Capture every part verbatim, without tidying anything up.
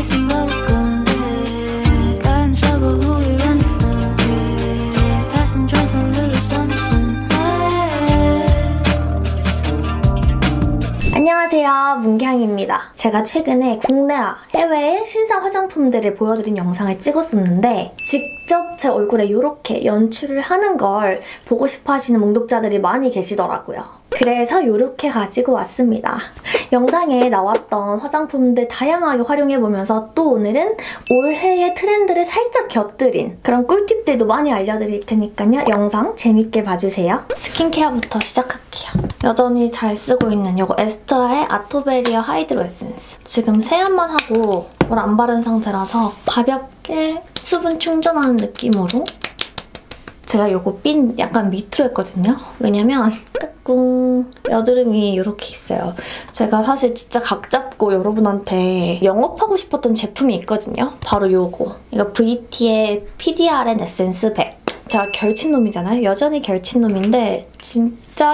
안녕하세요, 문경입니다. 제가 최근에 국내와 해외의 신상 화장품들을 보여드린 영상을 찍었었는데 직접 제 얼굴에 이렇게 연출을 하는 걸 보고 싶어 하시는 몽독자들이 많이 계시더라고요. 그래서 이렇게 가지고 왔습니다. 영상에 나왔던 화장품들 다양하게 활용해보면서 또 오늘은 올해의 트렌드를 살짝 곁들인 그런 꿀팁들도 많이 알려드릴 테니까요. 영상 재밌게 봐주세요. 스킨케어부터 시작할게요. 여전히 잘 쓰고 있는 이거 에스트라의 아토베리아 하이드로 에센스. 지금 세안만 하고 뭘 안 바른 상태라서 가볍게 수분 충전하는 느낌으로 제가 이거 핀 약간 밑으로 했거든요. 왜냐면 까꿍 여드름이 이렇게 있어요. 제가 사실 진짜 각 잡고 여러분한테 영업하고 싶었던 제품이 있거든요. 바로 이거. 이거 브이티의 피디알엔 에센스 백. 제가 결친놈이잖아요. 여전히 결친놈인데 진짜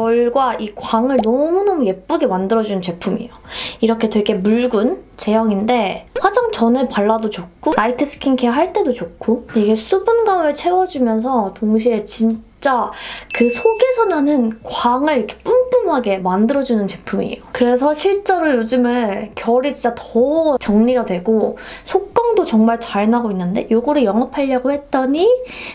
결과 이 광을 너무너무 예쁘게 만들어주는 제품이에요. 이렇게 되게 묽은 제형인데 화장 전에 발라도 좋고 나이트 스킨케어 할 때도 좋고 이게 수분감을 채워주면서 동시에 진짜 그 속에서 나는 광을 이렇게 뿜뿜하게 만들어주는 제품이에요. 그래서 실제로 요즘에 결이 진짜 더 정리가 되고 속광도 정말 잘 나고 있는데 이거를 영업하려고 했더니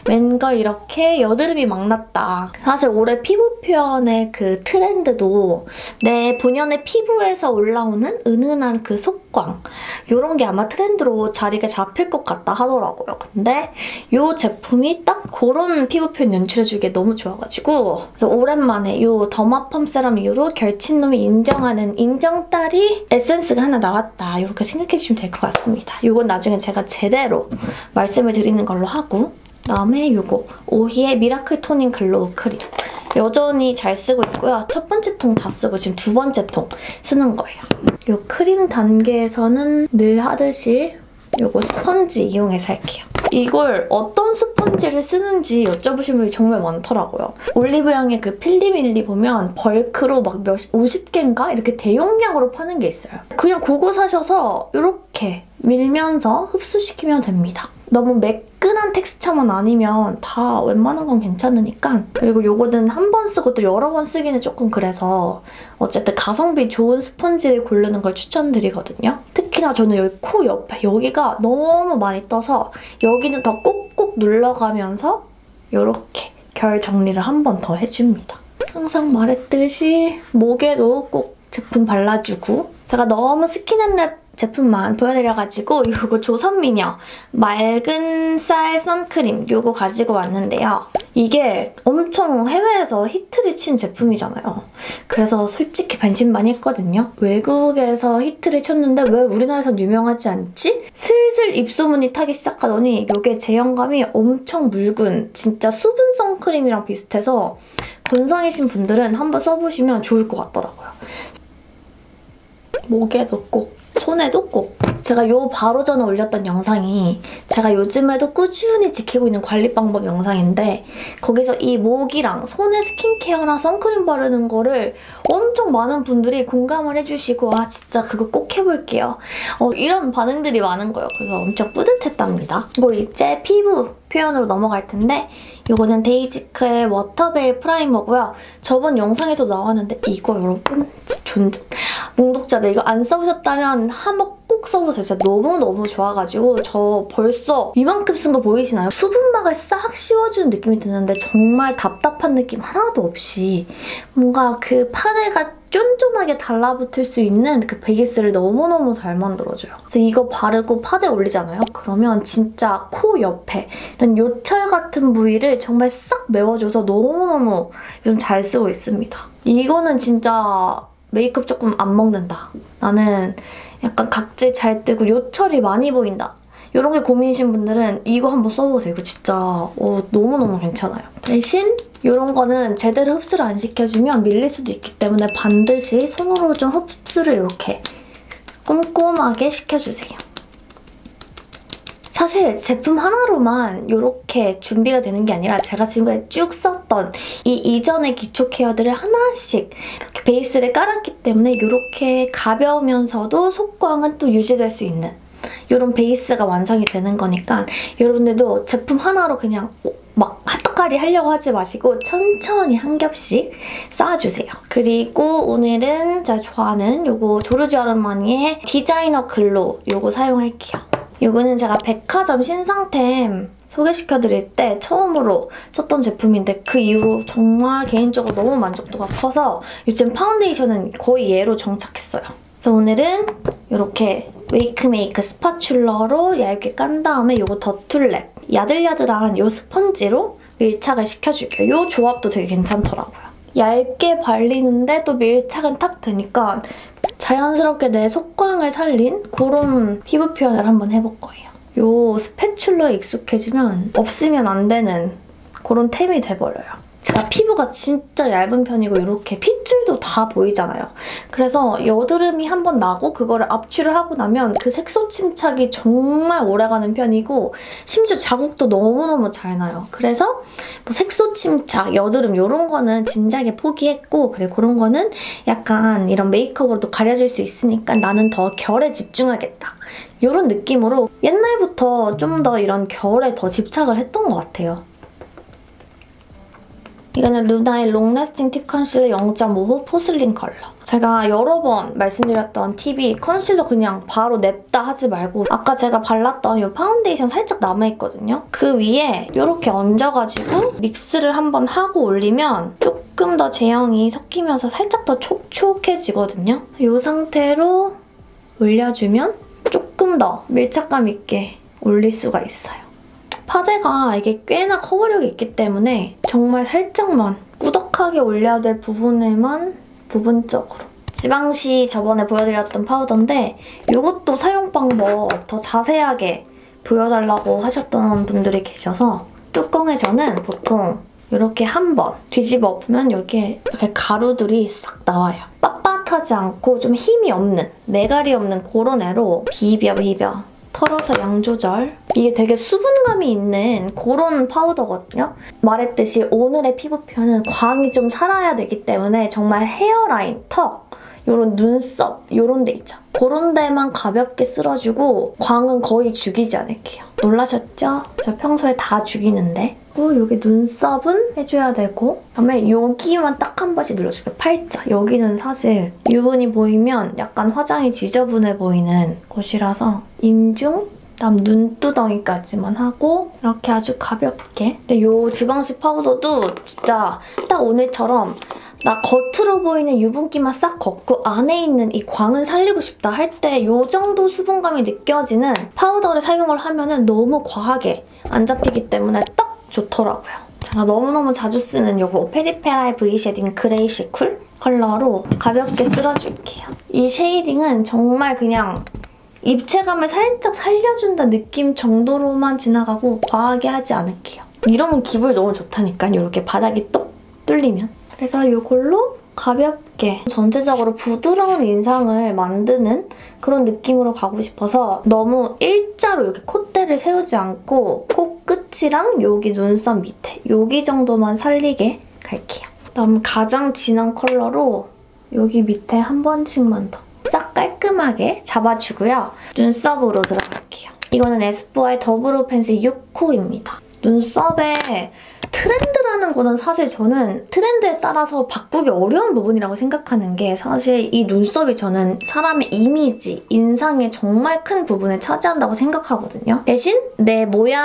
왠가 이렇게 여드름이 막 났다. 사실 올해 피부 표현의 그 트렌드도 내 본연의 피부에서 올라오는 은은한 그 속광 이런 게 아마 트렌드로 자리가 잡힐 것 같다 하더라고요. 근데 이 제품이 딱 그런 피부 표현 연출해주기에 너무 좋아가지고 그래서 오랜만에 이 더마펌 세럼 이후로 결친놈이 인정하는 인정딸이 에센스가 하나 나왔다 이렇게 생각해주시면 될 것 같습니다. 이건 나중에 제가 제대로 말씀을 드리는 걸로 하고 그다음에 이거 오히의 미라클 토닝 글로우 크림 여전히 잘 쓰고 있고요. 첫 번째 통 다 쓰고 지금 두 번째 통 쓰는 거예요. 이 크림 단계에서는 늘 하듯이 이거 스펀지 이용해서 할게요. 이걸 어떤 스펀지를 쓰는지 여쭤보시는 분이 정말 많더라고요. 올리브영의 그 필리밀리 보면 벌크로 막 몇, 오십 개인가? 이렇게 대용량으로 파는 게 있어요. 그냥 그거 사셔서 이렇게 밀면서 흡수시키면 됩니다. 너무 매끈한 텍스처만 아니면 다 웬만한 건 괜찮으니까. 그리고 요거는 한 번 쓰고 또 여러 번 쓰기는 조금 그래서 어쨌든 가성비 좋은 스펀지를 고르는 걸 추천드리거든요. 특히나 저는 여기 코 옆에 여기가 너무 많이 떠서 여기는 더 꼭꼭 눌러가면서 이렇게 결 정리를 한 번 더 해줍니다. 항상 말했듯이 목에도 꼭 제품 발라주고 제가 너무 스킨앤랩 제품만 보여드려가지고 이거 조선미녀 맑은 쌀 선크림 이거 가지고 왔는데요. 이게 엄청 해외에서 히트를 친 제품이잖아요. 그래서 솔직히 반신반의했거든요. 외국에서 히트를 쳤는데 왜 우리나라에선 유명하지 않지? 슬슬 입소문이 타기 시작하더니 이게 제형감이 엄청 묽은 진짜 수분 선크림이랑 비슷해서 건성이신 분들은 한번 써보시면 좋을 것 같더라고요. 목에도 꼭 손에도 꼭 제가 요 바로 전에 올렸던 영상이 제가 요즘에도 꾸준히 지키고 있는 관리 방법 영상인데 거기서 이 목이랑 손에 스킨케어랑 선크림 바르는 거를 엄청 많은 분들이 공감을 해주시고 아 진짜 그거 꼭 해볼게요. 어, 이런 반응들이 많은 거예요. 그래서 엄청 뿌듯했답니다. 그리고 이제 피부 표현으로 넘어갈 텐데 이거는 데이지크의 워터베일 프라이머고요. 저번 영상에서 나왔는데 이거 여러분 존재 몽독자들 이거 안 써보셨다면 한번 꼭 써보세요. 진짜 너무너무 좋아가지고 저 벌써 이만큼 쓴 거 보이시나요? 수분막을 싹 씌워주는 느낌이 드는데 정말 답답한 느낌 하나도 없이 뭔가 그 파데가 쫀쫀하게 달라붙을 수 있는 그 베이스를 너무너무 잘 만들어줘요. 그래서 이거 바르고 파데 올리잖아요? 그러면 진짜 코 옆에 이런 요철 같은 부위를 정말 싹 메워줘서 너무너무 요즘 잘 쓰고 있습니다. 이거는 진짜 메이크업 조금 안 먹는다. 나는 약간 각질 잘 뜨고 요철이 많이 보인다. 이런 게 고민이신 분들은 이거 한번 써보세요. 이거 진짜 어, 너무너무 괜찮아요. 대신 이런 거는 제대로 흡수를 안 시켜주면 밀릴 수도 있기 때문에 반드시 손으로 좀 흡수를 이렇게 꼼꼼하게 시켜주세요. 사실 제품 하나로만 이렇게 준비가 되는 게 아니라 제가 지금까지 쭉 썼던 이 이전의 기초 케어들을 하나씩 이렇게 베이스를 깔았기 때문에 이렇게 가벼우면서도 속광은 또 유지될 수 있는 이런 베이스가 완성이 되는 거니까 여러분들도 제품 하나로 그냥 막 핫도가리 하려고 하지 마시고 천천히 한 겹씩 쌓아주세요. 그리고 오늘은 제가 좋아하는 요거 조르지오 아르마니의 디자이너 글로 요거 사용할게요. 요거는 제가 백화점 신상템 소개시켜드릴 때 처음으로 썼던 제품인데 그 이후로 정말 개인적으로 너무 만족도가 커서 요즘 파운데이션은 거의 얘로 정착했어요. 그래서 오늘은 이렇게 웨이크메이크 스파츌러로 얇게 깐 다음에 요거 더툴랩 야들야들한 요 스펀지로 밀착을 시켜줄게요. 요 조합도 되게 괜찮더라고요. 얇게 발리는데 또 밀착은 탁 되니까 자연스럽게 내 속광을 살린 그런 피부 표현을 한번 해볼 거예요. 요 스패츌러에 익숙해지면 없으면 안 되는 그런 템이 돼버려요. 제가 피부가 진짜 얇은 편이고 이렇게 핏줄도 다 보이잖아요. 그래서 여드름이 한번 나고 그거를 압출을 하고 나면 그 색소 침착이 정말 오래가는 편이고 심지어 자국도 너무너무 잘 나요. 그래서 뭐 색소 침착, 여드름 이런 거는 진작에 포기했고 그래 그런 거는 약간 이런 메이크업으로도 가려질 수 있으니까 나는 더 결에 집중하겠다. 이런 느낌으로 옛날부터 좀 더 이런 결에 더 집착을 했던 것 같아요. 이거는 루나의 롱래스팅 팁 컨실러 영 점 오 호 포슬린 컬러. 제가 여러 번 말씀드렸던 팁이 컨실러 그냥 바로 냅다 하지 말고 아까 제가 발랐던 이 파운데이션 살짝 남아있거든요. 그 위에 이렇게 얹어가지고 믹스를 한번 하고 올리면 조금 더 제형이 섞이면서 살짝 더 촉촉해지거든요. 이 상태로 올려주면 조금 더 밀착감 있게 올릴 수가 있어요. 파데가 이게 꽤나 커버력이 있기 때문에 정말 살짝만 꾸덕하게 올려야 될 부분에만 부분적으로. 지방시 저번에 보여드렸던 파우더인데 이것도 사용 방법 더 자세하게 보여달라고 하셨던 분들이 계셔서 뚜껑에 저는 보통 이렇게 한번 뒤집어 엎으면 여기에 이렇게 가루들이 싹 나와요. 빳빳하지 않고 좀 힘이 없는, 내갈이 없는 그런 애로 비벼 비벼 털어서 양 조절. 이게 되게 수분감이 있는 그런 파우더거든요. 말했듯이 오늘의 피부 표현은 광이 좀 살아야 되기 때문에 정말 헤어라인, 턱, 요런 눈썹, 요런 데 있죠. 그런 데만 가볍게 쓸어주고 광은 거의 죽이지 않을게요. 놀라셨죠? 저 평소에 다 죽이는데. 그리고 여기 눈썹은 해줘야 되고 그다음에 여기만 딱 한 번씩 눌러줄게요. 팔자. 여기는 사실 유분이 보이면 약간 화장이 지저분해 보이는 곳이라서 인중, 그다음 눈두덩이까지만 하고 이렇게 아주 가볍게. 근데 이 지방시 파우더도 진짜 딱 오늘처럼 나 겉으로 보이는 유분기만 싹 걷고 안에 있는 이 광은 살리고 싶다 할 때 이 정도 수분감이 느껴지는 파우더를 사용을 하면 너무 과하게 안 잡히기 때문에 딱 좋더라고요. 제가 너무너무 자주 쓰는 이거 페리페라의 브이 쉐딩 그레이시 쿨 컬러로 가볍게 쓸어줄게요. 이 쉐이딩은 정말 그냥 입체감을 살짝 살려준다 느낌 정도로만 지나가고 과하게 하지 않을게요. 이러면 기분이 너무 좋다니까요. 이렇게 바닥이 똑 뚫리면. 그래서 이걸로 가볍게 전체적으로 부드러운 인상을 만드는 그런 느낌으로 가고 싶어서 너무 일자로 이렇게 콧대를 세우지 않고 코끝이랑 여기 눈썹 밑에 여기 정도만 살리게 갈게요. 그다음 가장 진한 컬러로 여기 밑에 한 번씩만 더 싹 깔끔하게 잡아주고요. 눈썹으로 들어갈게요. 이거는 에스쁘아의 더블 펜슬 육 호입니다. 눈썹에 트렌드라는 거는 사실 저는 트렌드에 따라서 바꾸기 어려운 부분이라고 생각하는 게 사실 이 눈썹이 저는 사람의 이미지, 인상에 정말 큰 부분을 차지한다고 생각하거든요. 대신 내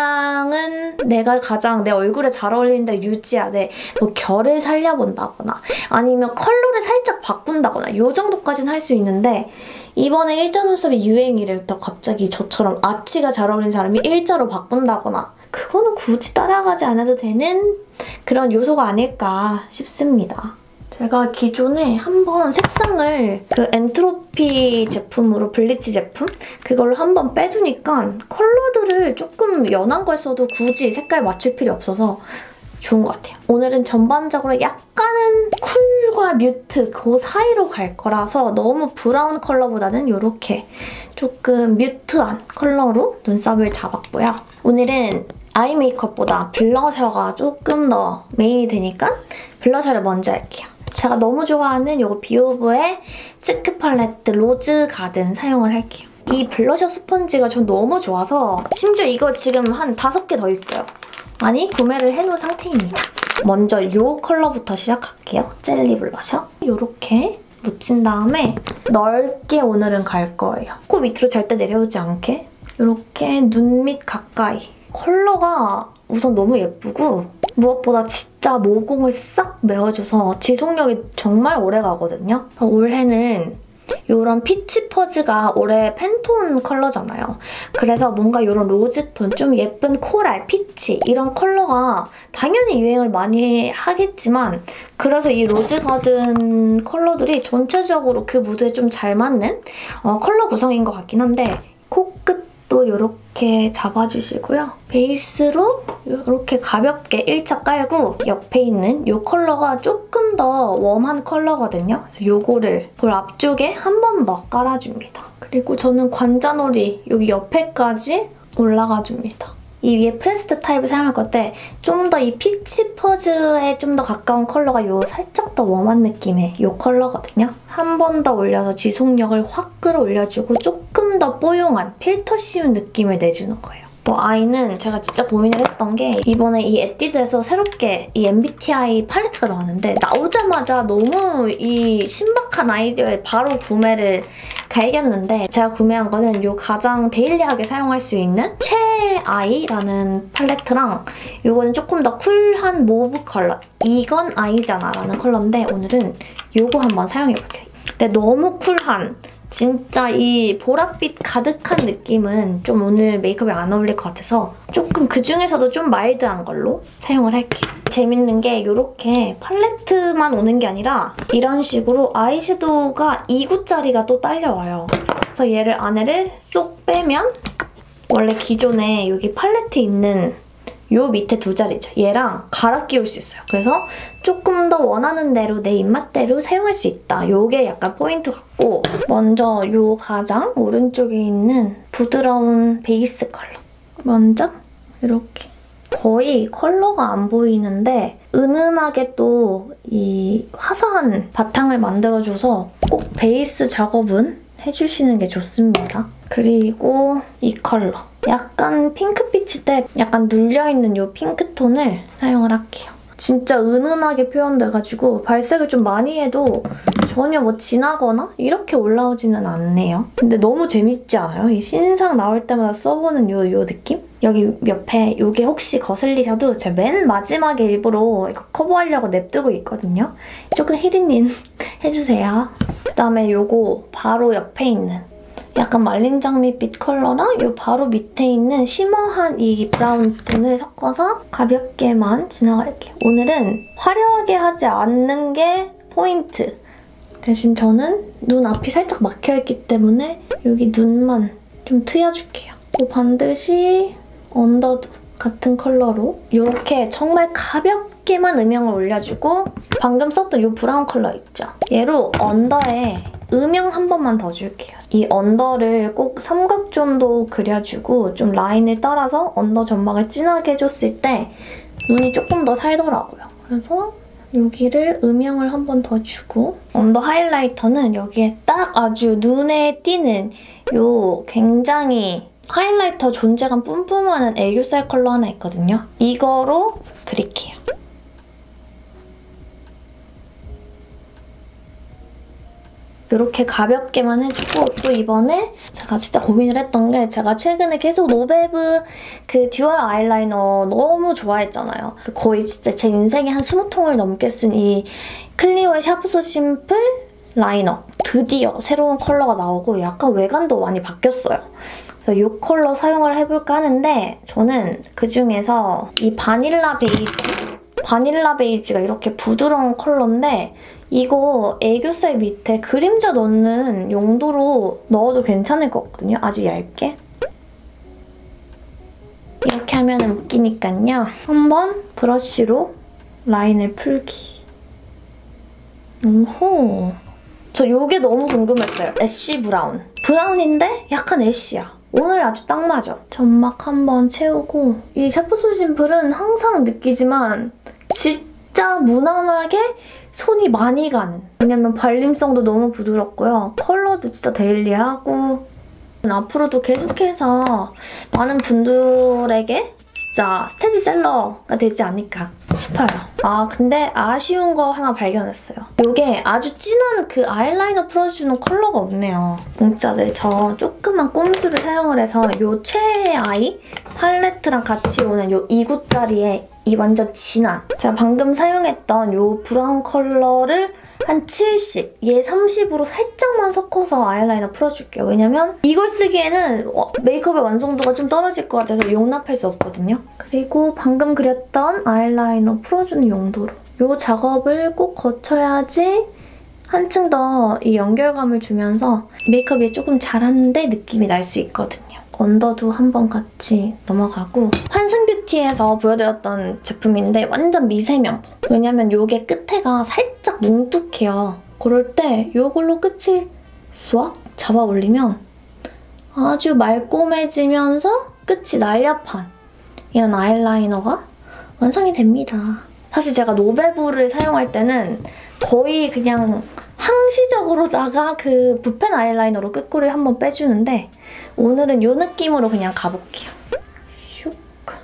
모양은 내가 가장 내 얼굴에 잘 어울리는 데를 유지하되 뭐 결을 살려본다거나 아니면 컬러를 살짝 바꾼다거나 이 정도까지는 할 수 있는데 이번에 일자 눈썹이 유행이래부터 갑자기 저처럼 아치가 잘 어울리는 사람이 일자로 바꾼다거나 그거는 굳이 따라가지 않아도 되는 그런 요소가 아닐까 싶습니다. 제가 기존에 한번 색상을 그 엔트로피 제품으로 블리치 제품? 그걸로 한번 빼두니까 컬러들을 조금 연한 걸 써도 굳이 색깔 맞출 필요 없어서 좋은 것 같아요. 오늘은 전반적으로 약간은 쿨과 뮤트 그 사이로 갈 거라서 너무 브라운 컬러보다는 이렇게 조금 뮤트한 컬러로 눈썹을 잡았고요. 오늘은 아이 메이크업보다 블러셔가 조금 더 메인이 되니까 블러셔를 먼저 할게요. 제가 너무 좋아하는 이거 비오브의 치크 팔레트 로즈 가든 사용을 할게요. 이 블러셔 스펀지가 전 너무 좋아서 심지어 이거 지금 한 다섯 개 더 있어요. 많이 구매를 해놓은 상태입니다. 먼저 이 컬러부터 시작할게요. 젤리 블러셔. 이렇게 묻힌 다음에 넓게 오늘은 갈 거예요. 코 밑으로 절대 내려오지 않게 이렇게 눈 밑 가까이. 컬러가 우선 너무 예쁘고 무엇보다 진짜 모공을 싹 메워줘서 지속력이 정말 오래 가거든요. 올해는 이런 피치 퍼즈가 올해 팬톤 컬러잖아요. 그래서 뭔가 이런 로즈톤, 좀 예쁜 코랄, 피치 이런 컬러가 당연히 유행을 많이 하겠지만 그래서 이 로즈가든 컬러들이 전체적으로 그 무드에 좀 잘 맞는 어, 컬러 구성인 것 같긴 한데 코끝도 이렇게 잡아주시고요. 베이스로 이렇게 가볍게 일 차 깔고 옆에 있는 이 컬러가 조금 더 웜한 컬러거든요. 그래서 이거를 볼 앞쪽에 한 번 더 깔아줍니다. 그리고 저는 관자놀이 여기 옆에까지 올라가줍니다. 이 위에 프레스드 타입을 사용할 건데 좀 더 이 피치 퍼즈에 좀 더 가까운 컬러가 요 살짝 더 웜한 느낌의 이 컬러거든요. 한 번 더 올려서 지속력을 확 끌어올려주고 조금 더 뽀용한 필터 씌운 느낌을 내주는 거예요. 뭐 아이는 제가 진짜 고민을 했던 게 이번에 이 에뛰드에서 새롭게 이 엠비티아이 팔레트가 나왔는데 나오자마자 너무 이 신박한 아이디어에 바로 구매를 갈겼는데 제가 구매한 거는 이 가장 데일리하게 사용할 수 있는 최아이라는 팔레트랑 이거는 조금 더 쿨한 모브 컬러 이건 아이잖아 라는 컬러인데 오늘은 이거 한번 사용해볼게요. 근데 너무 쿨한 진짜 이 보랏빛 가득한 느낌은 좀 오늘 메이크업에 안 어울릴 것 같아서 조금 그중에서도 좀 마일드한 걸로 사용을 할게요. 재밌는 게 이렇게 팔레트만 오는 게 아니라 이런 식으로 아이섀도우가 이 구짜리가 또 딸려와요. 그래서 얘를 안에를 쏙 빼면 원래 기존에 여기 팔레트 있는 요 밑에 두 자리죠. 얘랑 갈아 끼울 수 있어요. 그래서 조금 더 원하는 대로 내 입맛대로 사용할 수 있다. 요게 약간 포인트 같고 먼저 요 가장 오른쪽에 있는 부드러운 베이스 컬러. 먼저 이렇게 거의 컬러가 안 보이는데 은은하게 또 이 화사한 바탕을 만들어줘서 꼭 베이스 작업은 해주시는 게 좋습니다. 그리고 이 컬러. 약간 핑크빛인데 약간 눌려있는 이 핑크톤을 사용을 할게요. 진짜 은은하게 표현돼가지고 발색을 좀 많이 해도 전혀 뭐 진하거나 이렇게 올라오지는 않네요. 근데 너무 재밌지 않아요? 이 신상 나올 때마다 써보는 요, 요 느낌? 여기 옆에 이게 혹시 거슬리셔도 제가 맨 마지막에 일부러 이거 커버하려고 냅두고 있거든요. 조금 힐링 해주세요. 그다음에 요거 바로 옆에 있는 약간 말린 장미빛 컬러랑 요 바로 밑에 있는 쉬머한 이 브라운 톤을 섞어서 가볍게만 지나갈게요. 오늘은 화려하게 하지 않는 게 포인트. 대신 저는 눈 앞이 살짝 막혀있기 때문에 여기 눈만 좀 트여줄게요. 또 반드시 언더도 같은 컬러로 이렇게 정말 가볍게만 음영을 올려주고 방금 썼던 이 브라운 컬러 있죠? 얘로 언더에 음영 한 번만 더 줄게요. 이 언더를 꼭 삼각존도 그려주고 좀 라인을 따라서 언더 점막을 진하게 해줬을 때 눈이 조금 더 살더라고요. 그래서 여기를 음영을 한 번 더 주고 언더 하이라이터는 여기에 딱 아주 눈에 띄는 요 굉장히 하이라이터 존재감 뿜뿜하는 애교살 컬러 하나 있거든요. 이거로 그릴게요. 이렇게 가볍게만 해주고 또 이번에 제가 진짜 고민을 했던 게 제가 최근에 계속 노베브 그 듀얼 아이라이너 너무 좋아했잖아요. 거의 진짜 제 인생에 한 스무 통을 넘게 쓴 이 클리오의 샤프소 심플 라이너. 드디어 새로운 컬러가 나오고 약간 외관도 많이 바뀌었어요. 그래서 이 컬러 사용을 해볼까 하는데 저는 그중에서 이 바닐라 베이지 바닐라 베이지가 이렇게 부드러운 컬러인데 이거 애교살 밑에 그림자 넣는 용도로 넣어도 괜찮을 것 같거든요. 아주 얇게. 이렇게 하면 웃기니까요. 한번 브러쉬로 라인을 풀기. 오호. 저 이게 너무 궁금했어요. 애쉬 브라운. 브라운인데 약간 애쉬야. 오늘 아주 딱 맞아. 점막 한번 채우고 이 샤프소 심플은 항상 느끼지만 진짜 무난하게 손이 많이 가는. 왜냐면 발림성도 너무 부드럽고요. 컬러도 진짜 데일리하고 앞으로도 계속해서 많은 분들에게 진짜 스테디셀러가 되지 않을까 싶어요. 아 근데 아쉬운 거 하나 발견했어요. 이게 아주 진한 그 아이라이너 풀어주는 컬러가 없네요. 문자들 저 조그만 꼼수를 사용을 해서 이 최애 아이 팔레트랑 같이 오는 이 이 구짜리의 이 완전 진한 제가 방금 사용했던 이 브라운 컬러를 한 칠십, 얘 삼십으로 살짝만 섞어서 아이라이너 풀어줄게요. 왜냐면 이걸 쓰기에는 메이크업의 완성도가 좀 떨어질 것 같아서 용납할 수 없거든요. 그리고 방금 그렸던 아이라이너 풀어주는 용도로 이 작업을 꼭 거쳐야지 한층 더 이 연결감을 주면서 메이크업이 조금 잘하는데 느낌이 날 수 있거든요. 언더도 한번 같이 넘어가고 환승뷰티에서 보여드렸던 제품인데 완전 미세면봉. 왜냐면 이게 끝에가 살짝 뭉툭해요. 그럴 때 이걸로 끝을 쏙 잡아 올리면 아주 말끔해지면서 끝이 날렵한 이런 아이라이너가 완성이 됩니다. 사실 제가 노베브를 사용할 때는 거의 그냥 항시적으로다가 그 붓펜 아이라이너로 끝꼬리를 한번 빼주는데 오늘은 이 느낌으로 그냥 가볼게요. 슉.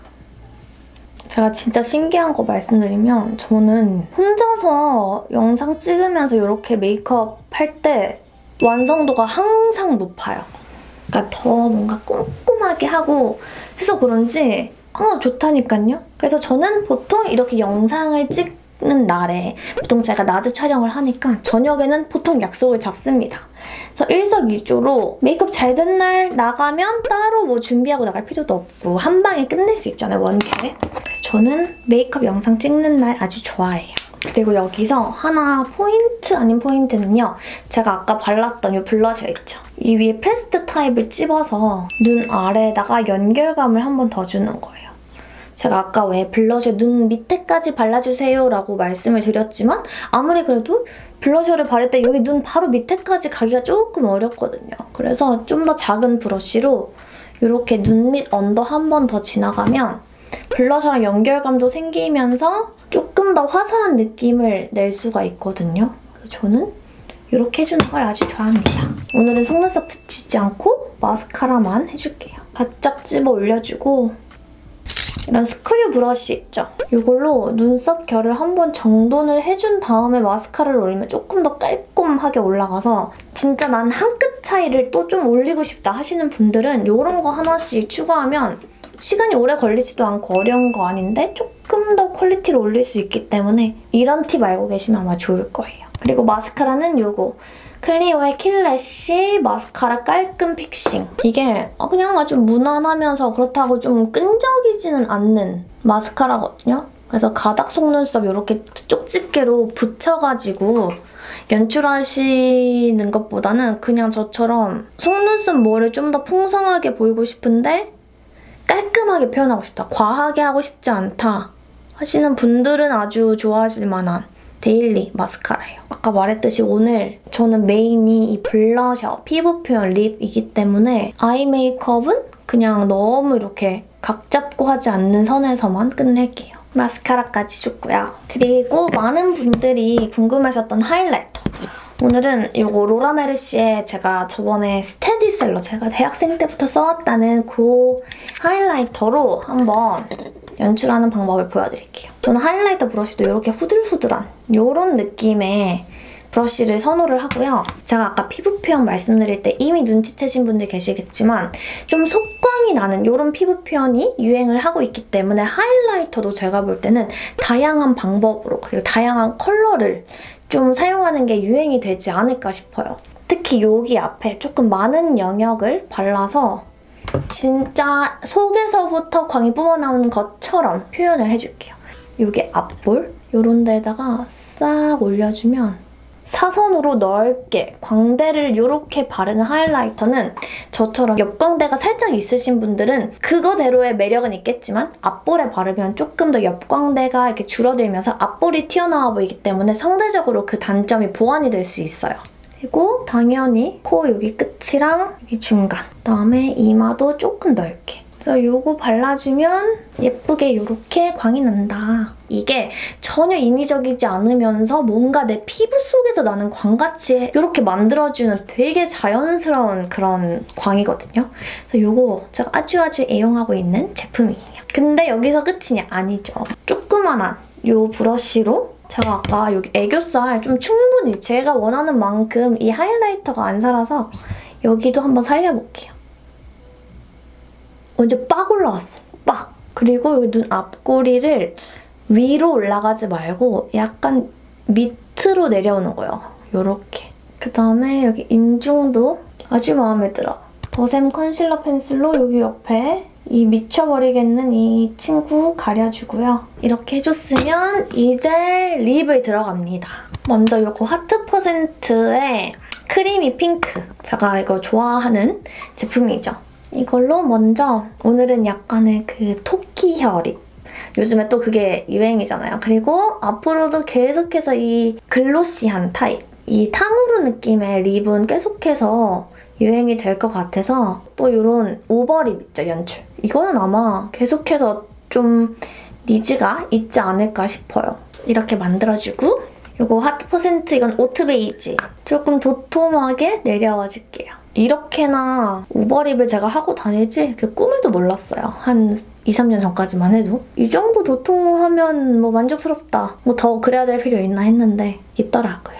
제가 진짜 신기한 거 말씀드리면 저는 혼자서 영상 찍으면서 이렇게 메이크업 할 때 완성도가 항상 높아요. 그러니까 더 뭔가 꼼꼼하게 하고 해서 그런지 어, 좋다니까요. 그래서 저는 보통 이렇게 영상을 찍는 날에 보통 제가 낮에 촬영을 하니까 저녁에는 보통 약속을 잡습니다. 그래서 일석이조로 메이크업 잘 된 날 나가면 따로 뭐 준비하고 나갈 필요도 없고 한 방에 끝낼 수 있잖아요, 원큐에. 그래서 저는 메이크업 영상 찍는 날 아주 좋아해요. 그리고 여기서 하나 포인트 아닌 포인트는요. 제가 아까 발랐던 이 블러셔 있죠? 이 위에 패스트 타입을 찝어서 눈 아래에다가 연결감을 한 번 더 주는 거예요. 제가 아까 왜 블러셔 눈 밑에까지 발라주세요 라고 말씀을 드렸지만 아무리 그래도 블러셔를 바를 때 여기 눈 바로 밑에까지 가기가 조금 어렵거든요. 그래서 좀 더 작은 브러쉬로 이렇게 눈 밑 언더 한 번 더 지나가면 블러셔랑 연결감도 생기면서 조금 더 화사한 느낌을 낼 수가 있거든요. 그래서 저는 이렇게 해주는 걸 아주 좋아합니다. 오늘은 속눈썹 붙이지 않고 마스카라만 해줄게요. 바짝 집어 올려주고 이런 스크류 브러쉬 있죠? 이걸로 눈썹 결을 한번 정돈을 해준 다음에 마스카라를 올리면 조금 더 깔끔하게 올라가서 진짜 난 한 끗 차이를 또 좀 올리고 싶다 하시는 분들은 이런 거 하나씩 추가하면 시간이 오래 걸리지도 않고 어려운 거 아닌데 조금 더 퀄리티를 올릴 수 있기 때문에 이런 팁 알고 계시면 아마 좋을 거예요. 그리고 마스카라는 이거 클리오의 킬래쉬 마스카라 깔끔 픽싱. 이게 그냥 아주 무난하면서 그렇다고 좀 끈적이지는 않는 마스카라거든요. 그래서 가닥 속눈썹 이렇게 쪽집게로 붙여가지고 연출하시는 것보다는 그냥 저처럼 속눈썹 모를 좀 더 풍성하게 보이고 싶은데 깔끔하게 표현하고 싶다, 과하게 하고 싶지 않다 하시는 분들은 아주 좋아하실 만한 데일리 마스카라예요. 아까 말했듯이 오늘 저는 메인이 이 블러셔, 피부 표현 립이기 때문에 아이 메이크업은 그냥 너무 이렇게 각 잡고 하지 않는 선에서만 끝낼게요. 마스카라까지 줬고요. 그리고 많은 분들이 궁금하셨던 하이라이터. 오늘은 이거 로라 메르시의 제가 저번에 스테디셀러, 제가 대학생 때부터 써왔다는 그 하이라이터로 한번 연출하는 방법을 보여드릴게요. 저는 하이라이터 브러쉬도 이렇게 후들후들한 이런 느낌의 브러쉬를 선호를 하고요. 제가 아까 피부 표현 말씀드릴 때 이미 눈치채신 분들 계시겠지만 좀 속광이 나는 이런 피부 표현이 유행을 하고 있기 때문에 하이라이터도 제가 볼 때는 다양한 방법으로 그리고 다양한 컬러를 좀 사용하는 게 유행이 되지 않을까 싶어요. 특히 여기 앞에 조금 많은 영역을 발라서 진짜 속에서부터 광이 뿜어나오는 것처럼 표현을 해줄게요. 여기 앞볼 이런 데다가 싹 올려주면 사선으로 넓게 광대를 이렇게 바르는 하이라이터는 저처럼 옆광대가 살짝 있으신 분들은 그거대로의 매력은 있겠지만 앞볼에 바르면 조금 더 옆광대가 이렇게 줄어들면서 앞볼이 튀어나와 보이기 때문에 상대적으로 그 단점이 보완이 될 수 있어요. 그리고 당연히 코 여기 끝이랑 여기 중간, 그다음에 이마도 조금 넓게 그래서 요거 발라주면 예쁘게 요렇게 광이 난다. 이게 전혀 인위적이지 않으면서 뭔가 내 피부 속에서 나는 광같이 이렇게 만들어주는 되게 자연스러운 그런 광이거든요. 그래서 요거 제가 아주 아주 애용하고 있는 제품이에요. 근데 여기서 끝이냐? 아니죠. 조그만한 요 브러쉬로 제가 아까 여기 애교살 좀 충분히 제가 원하는 만큼 이 하이라이터가 안 살아서 여기도 한번 살려볼게요. 완전 빡 올라왔어. 빡! 그리고 여기 눈 앞꼬리를 위로 올라가지 말고 약간 밑으로 내려오는 거예요. 요렇게. 그다음에 여기 인중도 아주 마음에 들어. 더샘 컨실러 펜슬로 여기 옆에 이 미쳐버리겠는 이 친구 가려주고요. 이렇게 해줬으면 이제 립을 들어갑니다. 먼저 이거 하트 퍼센트의 크리미 핑크. 제가 이거 좋아하는 제품이죠. 이걸로 먼저 오늘은 약간의 그 토끼 혀 립. 요즘에 또 그게 유행이잖아요. 그리고 앞으로도 계속해서 이 글로시한 타입, 이 탕후루 느낌의 립은 계속해서 유행이 될 것 같아서 또 이런 오버립 있죠, 연출. 이거는 아마 계속해서 좀 니즈가 있지 않을까 싶어요. 이렇게 만들어주고 이거 하트 퍼센트 이건 오트 베이지. 조금 도톰하게 내려와 줄게요. 이렇게나 오버립을 제가 하고 다닐지 그 꿈에도 몰랐어요. 한 이, 삼 년 전까지만 해도. 이 정도 도톰하면 뭐 만족스럽다. 뭐 더 그래야 될 필요 있나 했는데 있더라고요.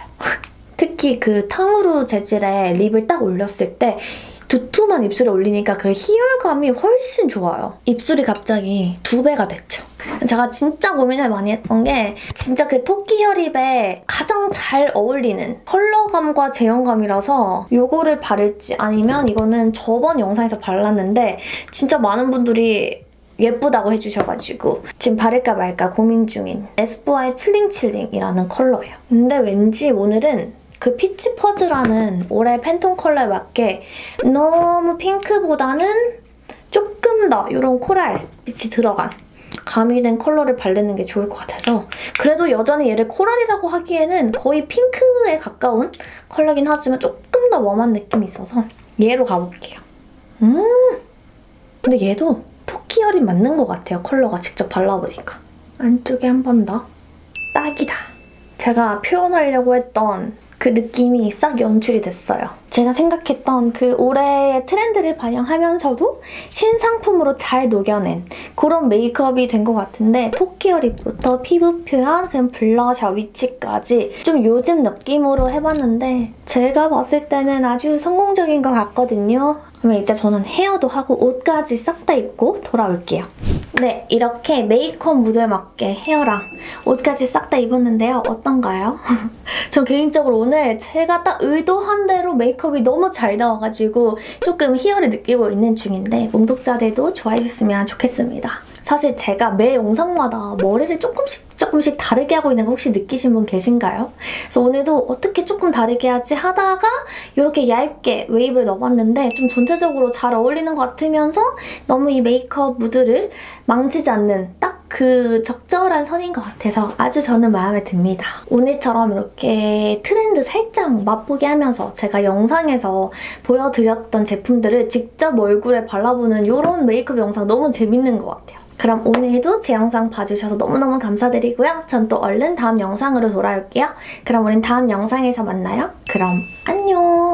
특히 그 탕후루 재질의 립을 딱 올렸을 때 두툼한 입술에 올리니까 그 희열감이 훨씬 좋아요. 입술이 갑자기 두 배가 됐죠. 제가 진짜 고민을 많이 했던 게 진짜 그 토끼 혈입에 가장 잘 어울리는 컬러감과 제형감이라서 이거를 바를지 아니면 이거는 저번 영상에서 발랐는데 진짜 많은 분들이 예쁘다고 해주셔가지고 지금 바를까 말까 고민 중인 에스쁘아의 칠링칠링이라는 컬러예요. 근데 왠지 오늘은 그 피치 퍼즈라는 올해 팬톤 컬러에 맞게 너무 핑크보다는 조금 더 이런 코랄 빛이 들어간 가미된 컬러를 바르는 게 좋을 것 같아서 그래도 여전히 얘를 코랄이라고 하기에는 거의 핑크에 가까운 컬러긴 하지만 조금 더 웜한 느낌이 있어서 얘로 가볼게요. 음, 근데 얘도 토끼 혈이 맞는 것 같아요. 컬러가 직접 발라보니까. 안쪽에 한 번 더. 딱이다. 제가 표현하려고 했던 그 느낌이 싹 연출이 됐어요. 제가 생각했던 그 올해의 트렌드를 반영하면서도 신상품으로 잘 녹여낸 그런 메이크업이 된 것 같은데 토끼어 립부터 피부 표현, 그냥 블러셔, 위치까지 좀 요즘 느낌으로 해봤는데 제가 봤을 때는 아주 성공적인 것 같거든요. 그러면 이제 저는 헤어도 하고 옷까지 싹 다 입고 돌아올게요. 네, 이렇게 메이크업 무드에 맞게 헤어랑 옷까지 싹 다 입었는데요. 어떤가요? 전 개인적으로 오늘 제가 딱 의도한 대로 메이크업이 너무 잘 나와가지고 조금 희열을 느끼고 있는 중인데 몽독자들도 좋아해주셨으면 좋겠습니다. 사실 제가 매 영상마다 머리를 조금씩 조금씩 다르게 하고 있는 거 혹시 느끼신 분 계신가요? 그래서 오늘도 어떻게 조금 다르게 하지 하다가 이렇게 얇게 웨이브를 넣어봤는데 좀 전체적으로 잘 어울리는 것 같으면서 너무 이 메이크업 무드를 망치지 않는 딱 그 적절한 선인 것 같아서 아주 저는 마음에 듭니다. 오늘처럼 이렇게 트렌드 살짝 맛보게 하면서 제가 영상에서 보여드렸던 제품들을 직접 얼굴에 발라보는 이런 메이크업 영상 너무 재밌는 것 같아요. 그럼 오늘도 제 영상 봐주셔서 너무너무 감사드리고요. 전 또 얼른 다음 영상으로 돌아올게요. 그럼 우린 다음 영상에서 만나요. 그럼 안녕!